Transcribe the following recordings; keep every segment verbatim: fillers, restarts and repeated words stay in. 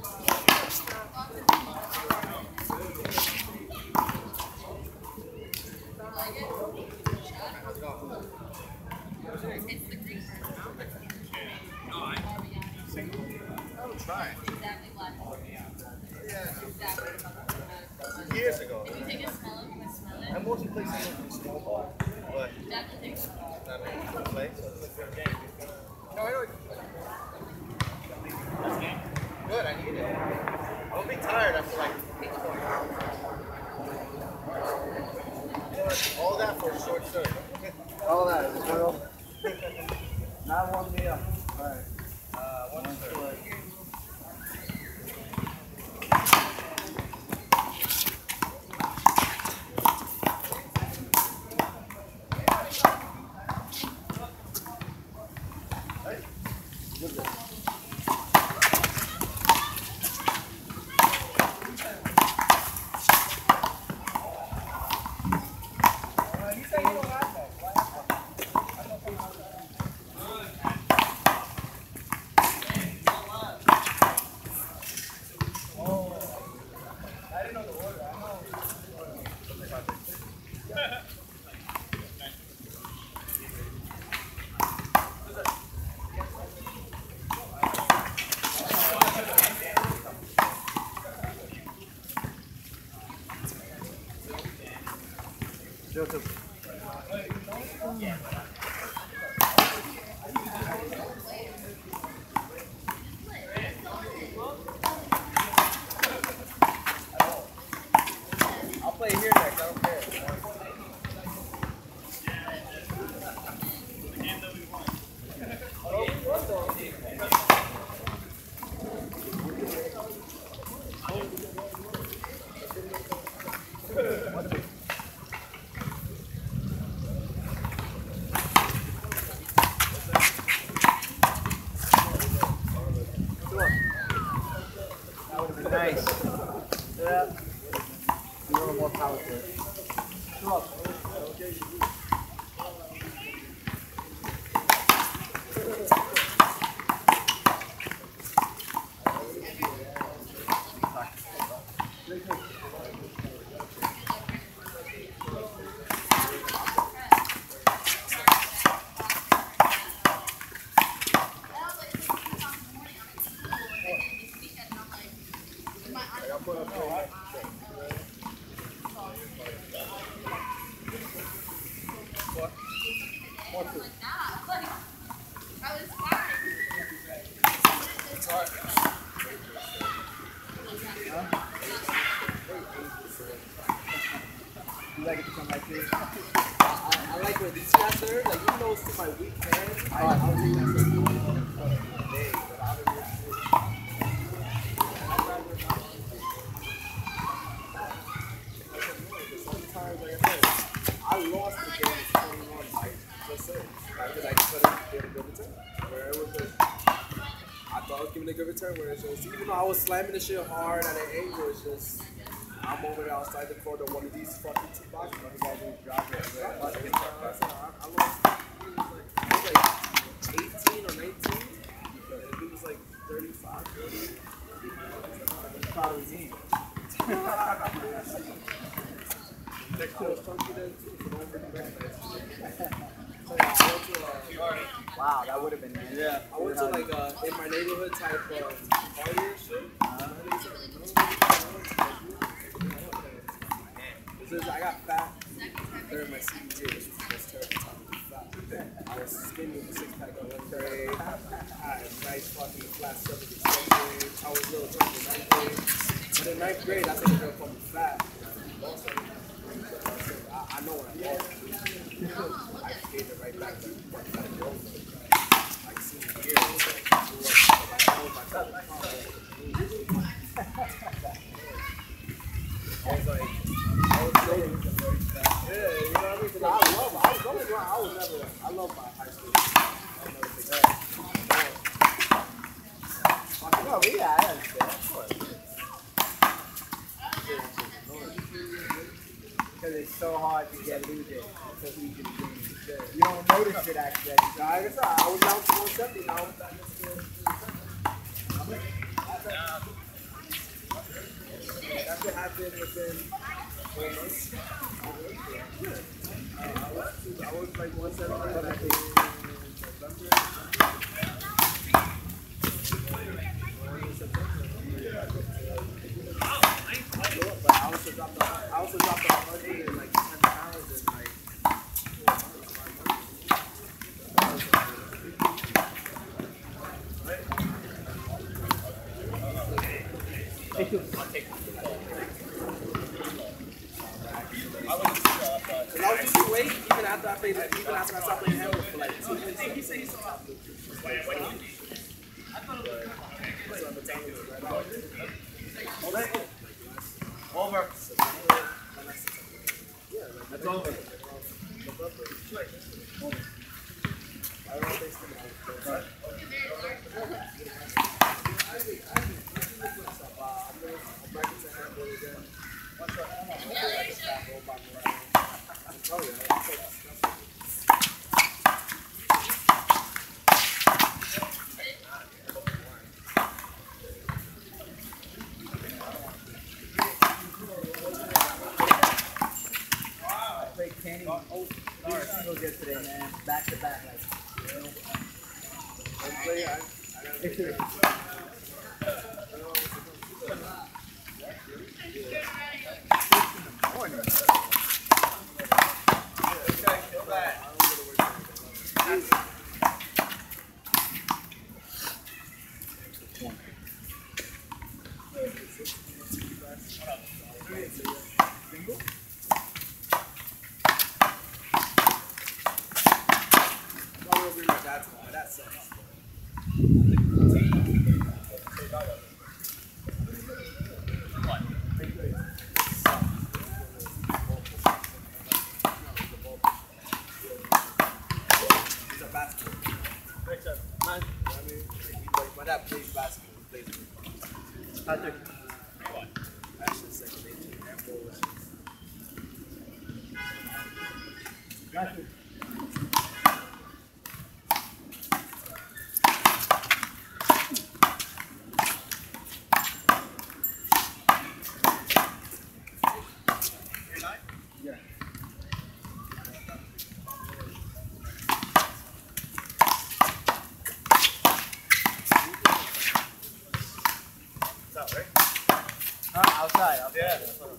Years ago. If you take a smell, you can smell it. I mostly play something small ball, but definitely not a play. No, I know. Good, I need it. I'll be tired after like eight points. All that for a short serve. All that is real. Not one meal. All right. Uh, one serve. I'll play here next, I don't care. Nice. Yeah. A little more power to it. Come up. You like it to come like this? I, I like where these guys are, like even though it's to my weak hand, I, I would think that's like big, but I would really sometimes, like I said, I lost the game in twenty-one, like just said, because I couldn't get a good return. Where it was just, I thought I was giving a good return, where it's just, even though I was slamming the shit hard at an angle, it's just, I'm over there outside the court of one of these fucking two boxes. I think I was dropping it. I lost, it was like, it was like eighteen or nineteen. It was like thirty-five, forty. That's probably me. Next to a funky then too, so don't really recognize it. So yeah, I went to, uh, wow, that would have been nice. Yeah, I went to like uh, in my neighborhood type of party and shit. Uh-huh. I got fat during my senior year. This was just terrible time to be fat. I was skinny with a six pack on one grade. I had a nice fucking flat stomach in seventh grade. I was a little chunky in ninth grade. But in ninth grade, I said the girl called me fat. Also, I, I know what I lost. I gave it right back to what I drove. Like senior year, I was like, I was like, I was like, I was going, yeah, you know what I mean? Because I love, I was going around, I was never, I love my high school. I never think that. No, yeah, I understand, of course. Because it's so hard to get lose it. It's so easy to do it. You don't notice it actually. So I guess I was down to one seventy now. that could happen within four months. Yeah. Uh, I was two, I was like one seventy back in November. But I also dropped the, I also dropped the hundred and like ten pounds in like four months, five months. Take two. I'll take two. Cause I was losing weight even after I played, even after I stopped playing handball for like two years. He said he stopped. Over. Yeah, That's over. I don't think so. I'm back into handball again. Oh, yeah. I played Kenny three singles yesterday, man. Back to back, like. You know, I play, I, I it's a, that sucks. He's a basketball. I mean, my dad plays basketball. He plays it. Patrick. Actually, second nature. Handball is Patrick. Huh? Outside, outside. Yeah.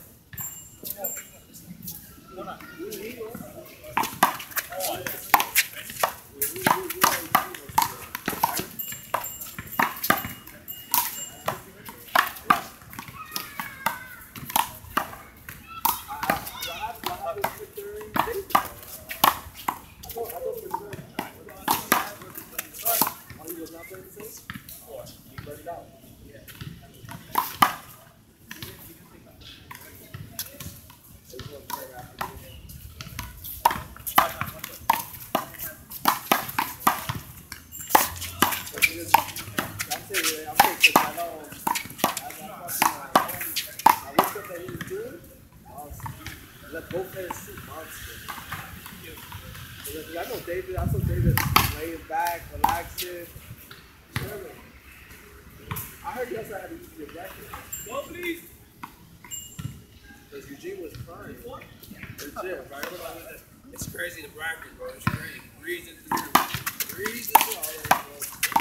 Both players shoot monster. I know David, I saw David laying back, relaxing. I heard you also had to use your jacket. Go, please. Because Eugene was crying. Legit, right? It's crazy the bracket, bro. It's crazy. Breezing through. Breezing through all that, bro.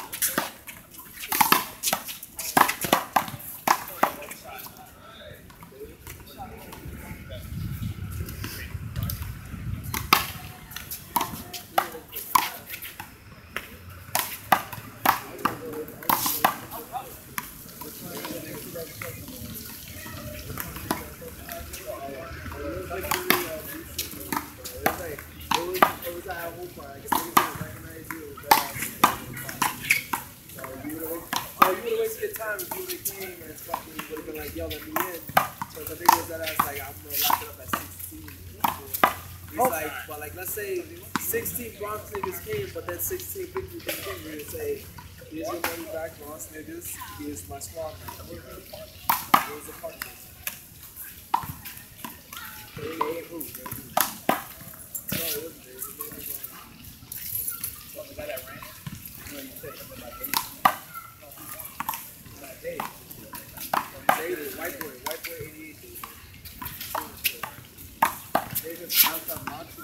Time if you would have came and fucking would have been like, yo, let me in. So the thing was that I was like, I'm gonna lock it up at sixteen. He's oh. like, but like, let's say sixteen Bronx niggas came, but then sixteen people didn't come. We would say, here's your money back, Bronx niggas. Here's my squad man. Here's the partners. They ain't who? No, it wasn't there. His name was um, Well, the guy that ran, you know, you said something about Dave. David, white boy, white boy eighty-eight.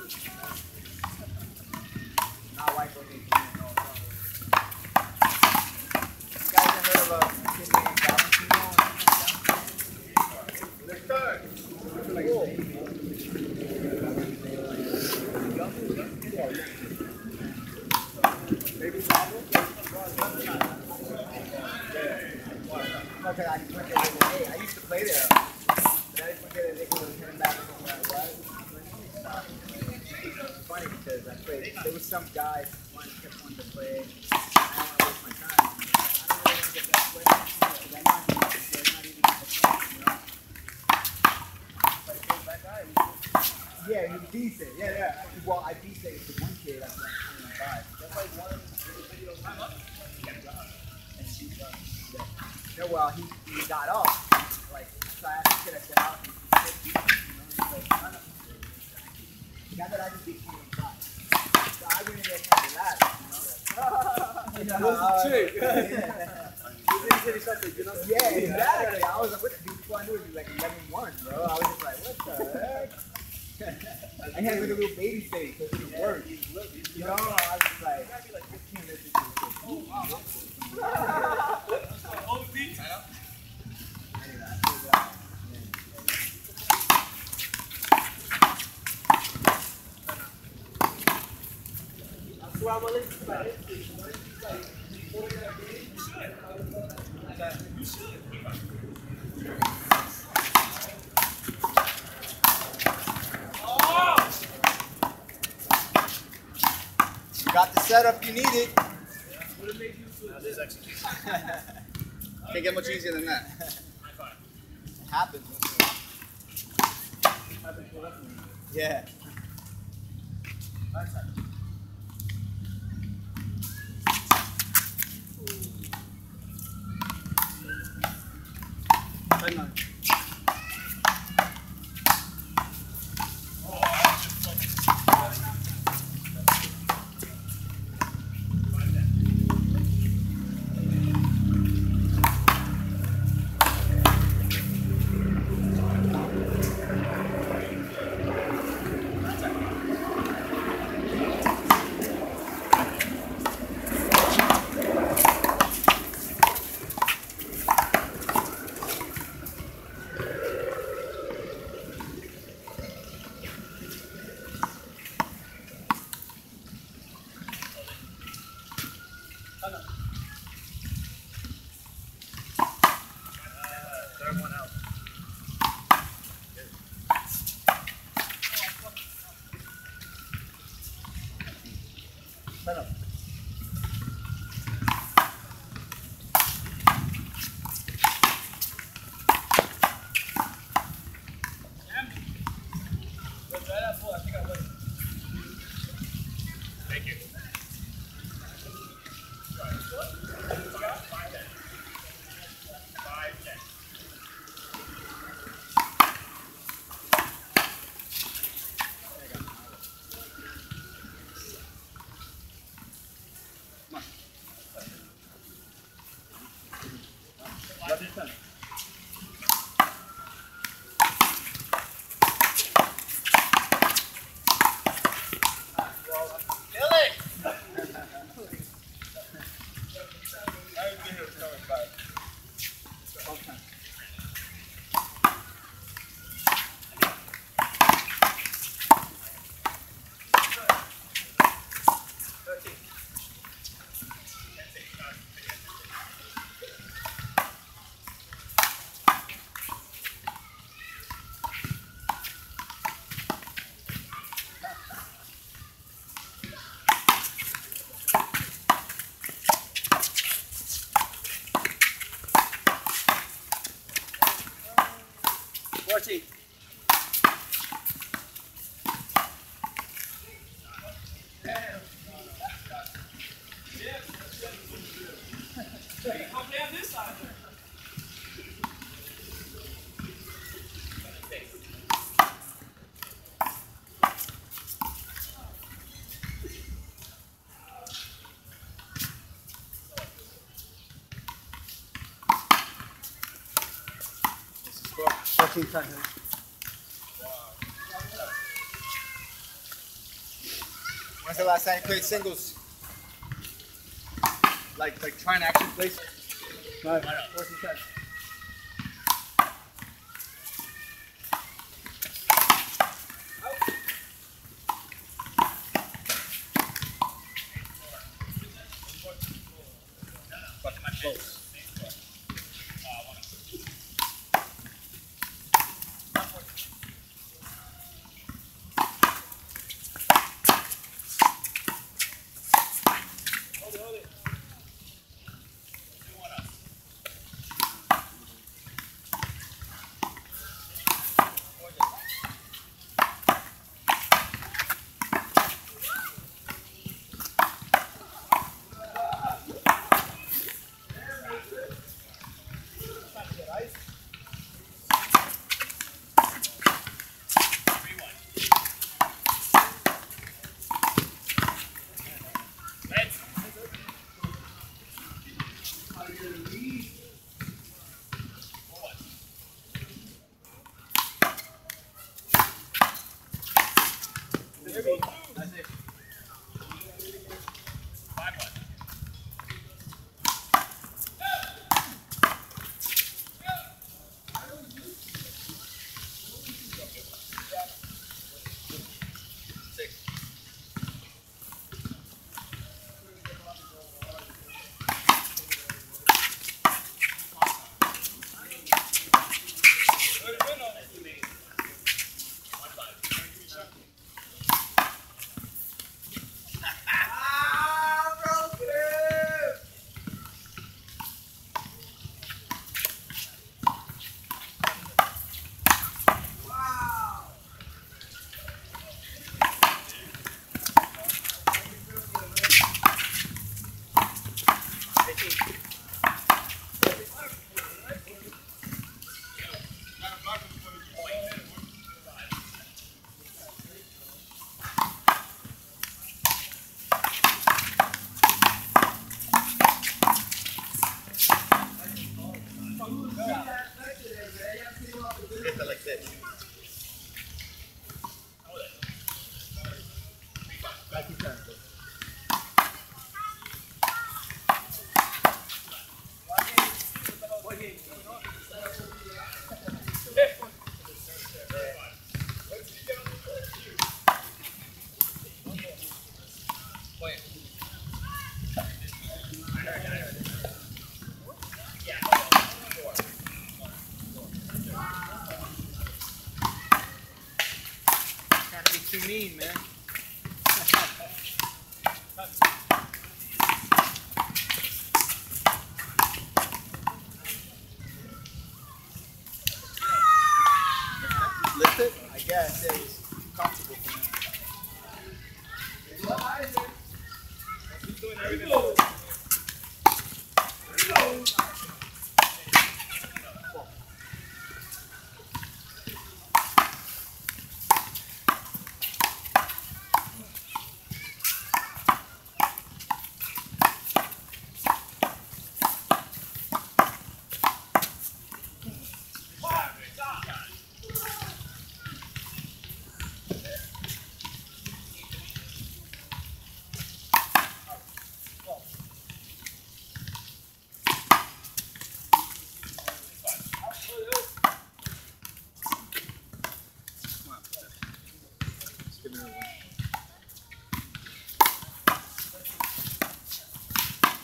Not white boy thing. No, no. You guys ever heard of a kid named Valentino? Next time. Cool. Maybe Pablo? Okay, I just went there the other day. I used to play there. But I just went there and they was heading back from where I was. It's funny because I played. There was some guys who kept wanting to play. I don't want to waste my time. I don't really want to get that play. Because I'm not even there's not even a chance, you know? But it goes back out. Yeah, he was decent. Yeah, yeah. Well, I beat the one kid. I was like twenty-five. That's like one video time up. No, well, he, he got up, like, so I asked the kid, I said, how can you beat me? You know, he's like, no, no. He got that I can beat twenty-five. So I went in there trying to laugh, you know? What's the trick? Yeah. You didn't say something, you know? Yeah, exactly. I was like, what the dude, before I knew it, he was like eleven one, bro. I was just like, what the heck? And he had like a little baby face, so it worked. You know, I was just like, I can't let this dude get oh, wow. Anyway, I figured it out. That's why I'm gonna listen to that. You should. Got the setup you needed. How's this execution? Can't get much easier than that. It happens. Yeah. Hang on. fourteen. fourteen times. When's the last time you played singles? Like, like trying to actually play. No, what's the catch? Close. Like this. Back to turn. Too mean, man. Lift it? I guess it was comfortable for me.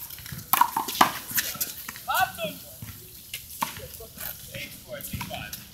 Eight score, eight five.